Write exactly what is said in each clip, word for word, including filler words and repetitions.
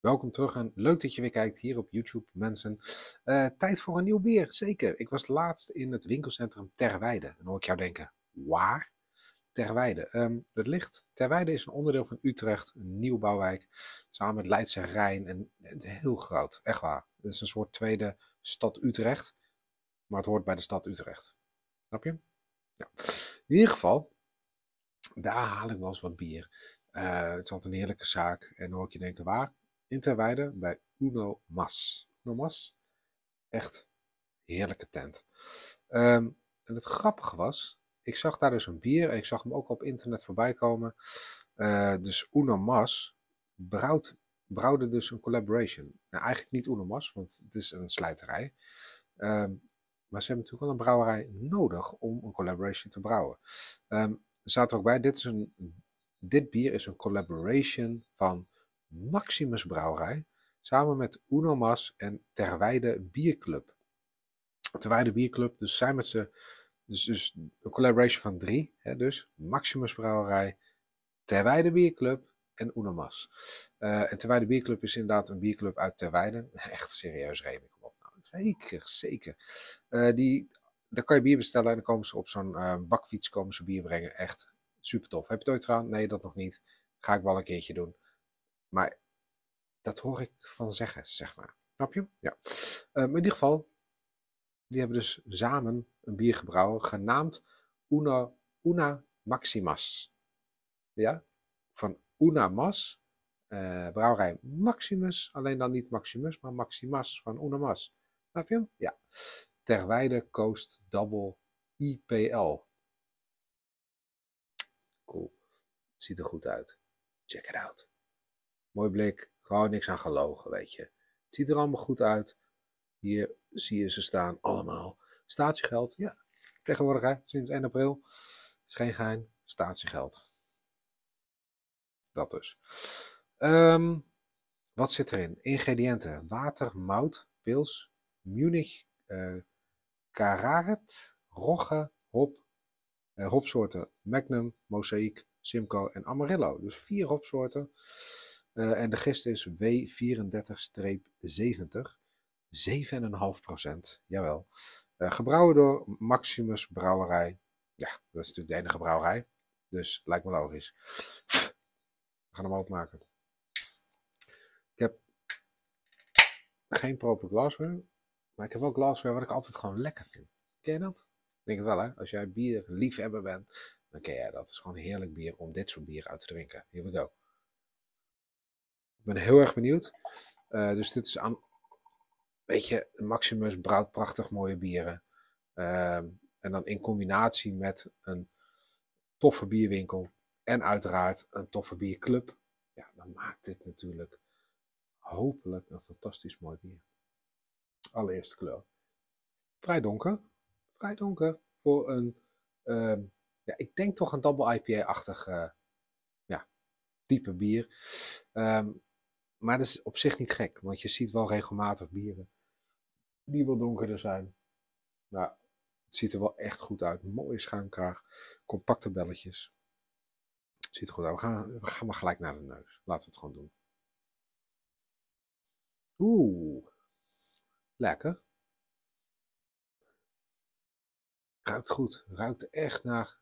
Welkom terug en leuk dat je weer kijkt hier op YouTube, mensen. Uh, tijd voor een nieuw bier, zeker. Ik was laatst in het winkelcentrum Terweijde. Dan hoor ik jou denken, waar? Terweijde. Um, het ligt, Terweijde is een onderdeel van Utrecht, een nieuwbouwwijk, samen met Leidse Rijn en, en heel groot, echt waar. Het is een soort tweede stad Utrecht, maar het hoort bij de stad Utrecht. Snap je? Ja. In ieder geval, daar haal ik wel eens wat bier. Uh, het is altijd een heerlijke zaak en dan hoor ik je denken, waar? In Terweijde bij Uno Mas. Uno Mas, echt heerlijke tent. Um, en het grappige was, ik zag daar dus een bier en ik zag hem ook op internet voorbij komen. Uh, dus Uno Mas brouwt, brouwde dus een collaboration. Nou, eigenlijk niet Uno Mas, want het is een slijterij. Um, maar ze hebben natuurlijk wel een brouwerij nodig om een collaboration te brouwen. Um, er staat er ook bij, dit, is een, dit bier is een collaboration van Maximus Brouwerij, samen met Uno Mas en Terweijde Bierclub. Terweijde Bierclub, dus zijn met z'n, dus, dus een collaboration van drie, hè, dus Maximus Brouwerij, Terweijde Bierclub en Uno Mas. Uh, en Terweijde Bierclub is inderdaad een bierclub uit Terweijde, echt serieus reming op. Nou, zeker, zeker. Uh, die, daar kan je bier bestellen en dan komen ze op zo'n uh, bakfiets komen ze bier brengen, echt super tof. Heb je het ooit gedaan? Nee, dat nog niet. Ga ik wel een keertje doen. Maar dat hoor ik van zeggen, zeg maar. Snap je? Ja. Uh, maar in ieder geval, die hebben dus samen een bier gebrouwen, genaamd Una, Una Maximas. Ja? Van Una Mas, uh, brouwerij Maximus, alleen dan niet Maximus, maar Maximas van Una Mas. Snap je? Ja. Terweijde Coast Double I P L. Cool. Ziet er goed uit. Check it out. Mooi blik. Gewoon niks aan gelogen, weet je. Het ziet er allemaal goed uit. Hier zie je ze staan allemaal. Statiegeld. Ja, tegenwoordig hè, sinds één april. Is geen geheim. Statiegeld. Dat dus. Um, wat zit erin? Ingrediënten. Water, mout, pils, Munich, uh, Kararet, Rogge, hop. Uh, hopsoorten Magnum, Mosaïek, Simcoe en Amarillo. Dus vier hopsoorten. Uh, en de gist is W vierendertig zeventig. zeven komma vijf procent. Jawel. Uh, gebrouwen door Maximus Brouwerij. Ja, dat is natuurlijk de enige brouwerij. Dus lijkt me logisch. We gaan hem openmaken. Ik heb geen proper glassware. Maar ik heb wel glassware wat ik altijd gewoon lekker vind. Ken je dat? Ik denk het wel, hè? Als jij bier liefhebber bent, dan ken jij dat. Het is gewoon een heerlijk bier om dit soort bier uit te drinken. Here we go. Ik ben heel erg benieuwd. Uh, dus dit is aan... Weet je, Maximus brouwt prachtig mooie bieren. Uh, en dan in combinatie met een toffe bierwinkel. En uiteraard een toffe bierclub. Ja, dan maakt dit natuurlijk hopelijk een fantastisch mooi bier. Allereerste kleur. Vrij donker. Vrij donker voor een, uh, ja, ik denk toch een double I P A-achtig uh, ja, type bier. Um, maar dat is op zich niet gek, want je ziet wel regelmatig bieren die wel donkerder zijn. Nou, het ziet er wel echt goed uit. Mooie schuimkraag, compacte belletjes. Het ziet er goed uit. We gaan, we gaan maar gelijk naar de neus. Laten we het gewoon doen. Oeh, lekker. Ruikt goed. Ruikt echt naar...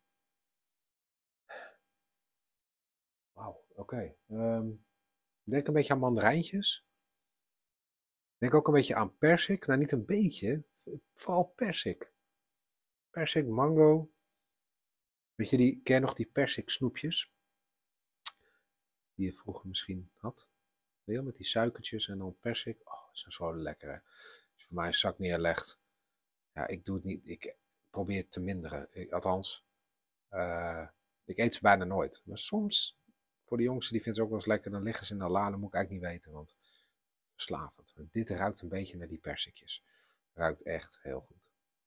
Wauw, oké. Okay. Um, denk een beetje aan mandarijntjes. Denk ook een beetje aan persik. Nou, niet een beetje. Vooral persik. Persik, mango. Weet je, die, ken je nog die persik snoepjes? Die je vroeger misschien had. Weet je, met die suikertjes en dan persik. Oh, dat is zo lekker, hè. Als je voor mij een zak neerlegt. Ja, ik doe het niet. Ik probeer het te minderen. Ik, althans, uh, ik eet ze bijna nooit. Maar soms, voor de jongsten, die vinden ze ook wel eens lekker. Dan liggen ze in de la, dat moet ik eigenlijk niet weten. Want verslavend. Dit ruikt een beetje naar die persikjes. Ruikt echt heel goed.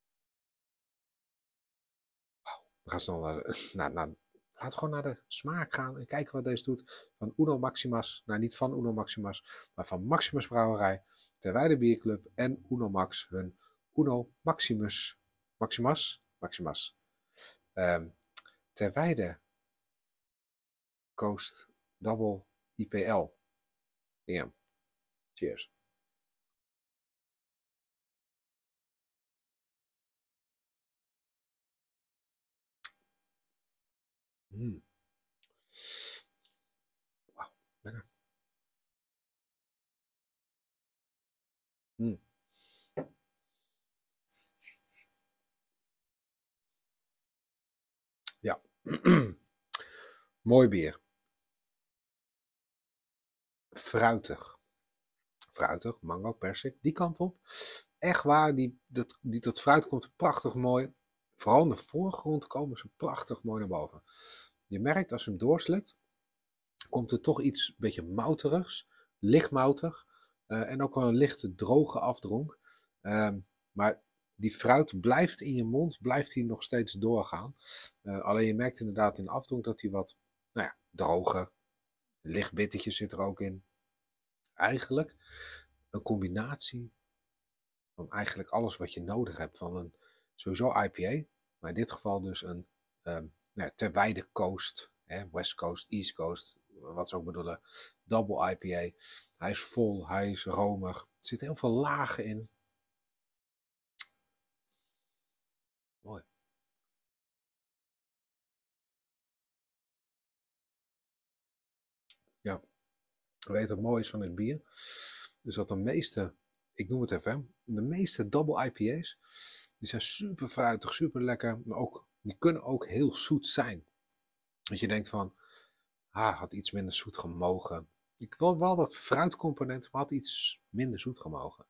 Wauw. We gaan snel naar, de, naar, naar Laten we gewoon naar de smaak gaan en kijken wat deze doet. Van Uno Maximas, nou niet van Uno Maximas, maar van Maximus Brouwerij, Terweijde Bierclub en Uno Max, hun Uno Maximus, Maximas, Maximas. Um, Terweijde Coast Double I P L. Ja. Cheers. Mm. Wauw, lekker. Mm. Ja. Mooi bier. Fruitig. Fruitig, mango, persik, die kant op. Echt waar, die, dat, die, dat fruit komt er prachtig mooi. Vooral in de voorgrond komen ze prachtig mooi naar boven. Je merkt als je hem doorslikt, komt er toch iets een beetje mouterigs, licht moutig. Uh, en ook wel een lichte droge afdronk. Uh, maar die fruit blijft in je mond, blijft hij nog steeds doorgaan. Uh, alleen je merkt inderdaad in de afdronk dat hij wat, nou ja, droger, licht bittertje zit er ook in. Eigenlijk een combinatie van eigenlijk alles wat je nodig hebt van een sowieso I P A, maar in dit geval dus een um, nou ja, Terweide Coast, hè, West Coast, East Coast, wat ze ook bedoelen, double I P A. Hij is vol, hij is romig, er zitten heel veel lagen in. Mooi. Ja, weet wat mooi is van dit bier? Dus dat de meeste, ik noem het even, de meeste double I P A's, die zijn super fruitig, super lekker, maar ook, die kunnen ook heel zoet zijn. Dat je denkt van, ah, had iets minder zoet gemogen. Ik wil wel dat fruitcomponent, maar had iets minder zoet gemogen.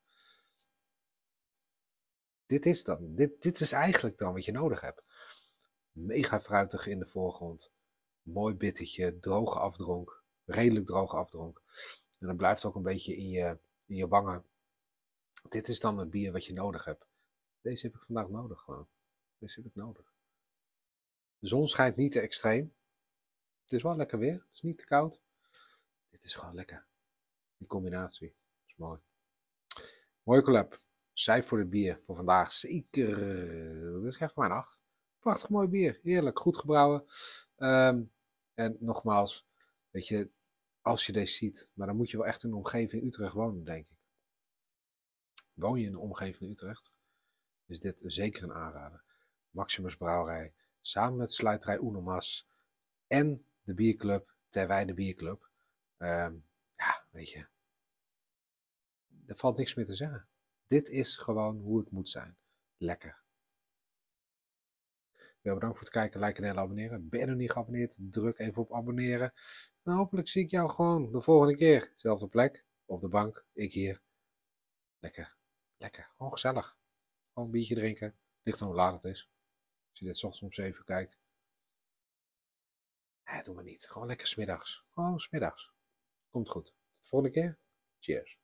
Dit is dan, dit, dit is eigenlijk dan wat je nodig hebt. Mega fruitig in de voorgrond. Mooi bittertje, droge afdronk. Redelijk droge afdronk. En dan blijft ook een beetje in je, in je wangen. Dit is dan het bier wat je nodig hebt. Deze heb ik vandaag nodig gewoon. Deze heb ik nodig. De zon schijnt niet te extreem. Het is wel lekker weer. Het is niet te koud. Dit is gewoon lekker. Die combinatie. Dat is mooi. Mooie collab. Cijfer voor het bier voor vandaag. Zeker. Dat is echt voor mijn acht. Prachtig mooi bier. Heerlijk. Goed gebrouwen. Um, en nogmaals. Weet je. Als je deze ziet. Maar dan moet je wel echt in de omgeving Utrecht wonen, denk ik. Woon je in de omgeving Utrecht? Is dit zeker een aanrader. Maximus Brouwerij. Samen met sluiterij Oenomas. En de bierclub. Terweide Bierclub. Um, ja, weet je. Er valt niks meer te zeggen. Dit is gewoon hoe het moet zijn. Lekker. Wel bedankt voor het kijken, liken en abonneren. Ben je nog niet geabonneerd? Druk even op abonneren. En hopelijk zie ik jou gewoon de volgende keer. Zelfde plek, op de bank, ik hier. Lekker. Lekker. Gewoon gezellig. Gewoon een biertje drinken. Ligt aan hoe laat het is. Als je dit 's ochtends om zeven uur kijkt. Nee, doe maar niet. Gewoon lekker 's middags. Gewoon 's middags. Komt goed. Tot de volgende keer. Cheers.